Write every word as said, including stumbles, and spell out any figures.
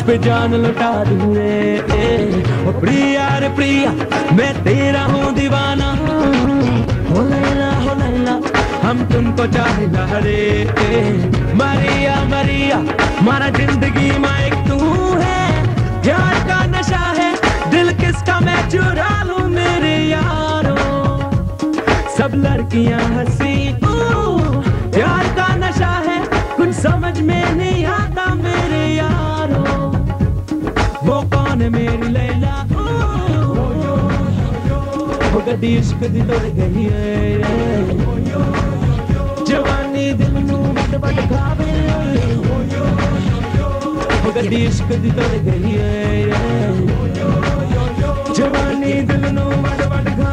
पे जान लुटा दूं रे। ओ प्रिया रे प्रिया मैं तेरा हूँ दीवाना, हो लैला हो लैला हम तुमको चाहेला रे। मरिया मरिया मारा जिंदगी में एक तू है, प्यार का नशा है दिल किसका मैं चुरा लूं मेरे यारो। सब लड़कियां हंसी प्यार का नशा है कुछ समझ में नहीं आता मेरे यारो। वो कौन है मेरी लैला, वो कदी इश्क दी तोड़ गई है। जवानी दिल नू बट बट खावे, वो कदी इश्क दी तोड़ गई है। जवानी दिल नू बट बट खावे।